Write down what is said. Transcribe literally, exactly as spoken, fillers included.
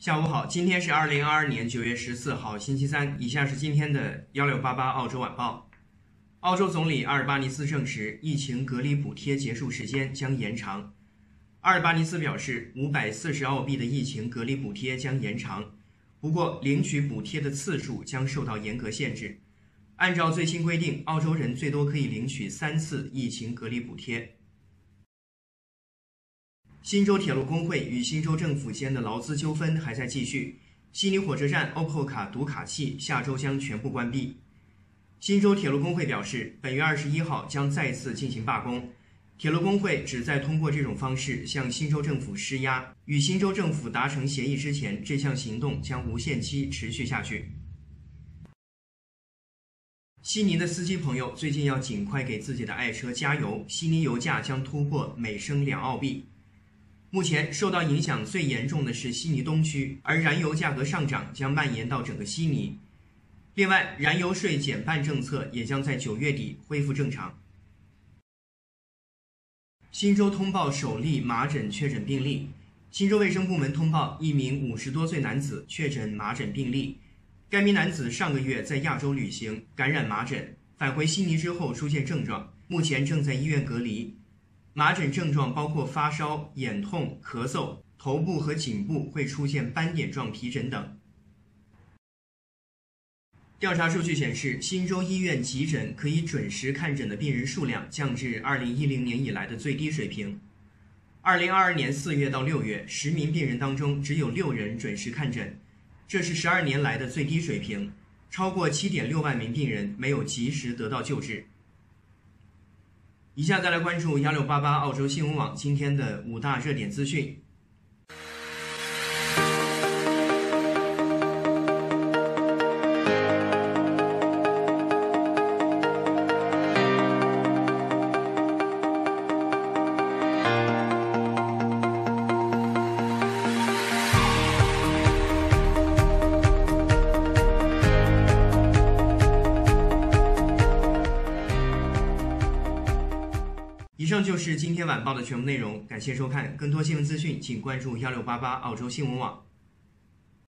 下午好，今天是二零二二年九月十四号，星期三。以下是今天的幺六八八澳洲晚报。澳洲总理阿尔巴尼斯证实，疫情隔离补贴结束时间将延长。阿尔巴尼斯表示，五百四十澳币的疫情隔离补贴将延长，不过领取补贴的次数将受到严格限制。按照最新规定，澳洲人最多可以领取三次疫情隔离补贴。新州铁路工会与新州政府间的劳资纠纷还在继续。悉尼火车站 O P O 卡读卡器下周将全部关闭。新州铁路工会表示，本月二十一号将再次进行罢工。铁路工会旨在通过这种方式向新州政府施压。与新州政府达成协议之前，这项行动将无限期持续下去。悉尼的司机朋友最近要尽快给自己的爱车加油，悉尼油价将突破每升两澳币。目前受到影响最严重的是悉尼东区，而燃油价格上涨将蔓延到整个悉尼。另外，燃油税减半政策也将在九月底恢复正常。新州通报首例麻疹确诊病例。新州卫生部门通报一名五十多岁男子确诊麻疹病例。该名男子上个月在亚洲旅行，感染麻疹，返回悉尼之后出现症状，目前正在医院隔离。麻疹症状包括发烧、眼痛、咳嗽，头部和颈部会出现斑点状皮疹等。调查数据显示，新州医院急诊可以准时看诊的病人数量降至二零一零年以来的最低水平。二零二二年四月到六月，十名病人当中只有六人准时看诊，这是十二年来的最低水平。超过 七点六万名病人没有及时得到救治。以下再来关注幺六八八澳洲新闻网今天的五大热点资讯。以上就是今天晚报的全部内容，感谢收看。更多新闻资讯，请关注幺六八八澳洲新闻网。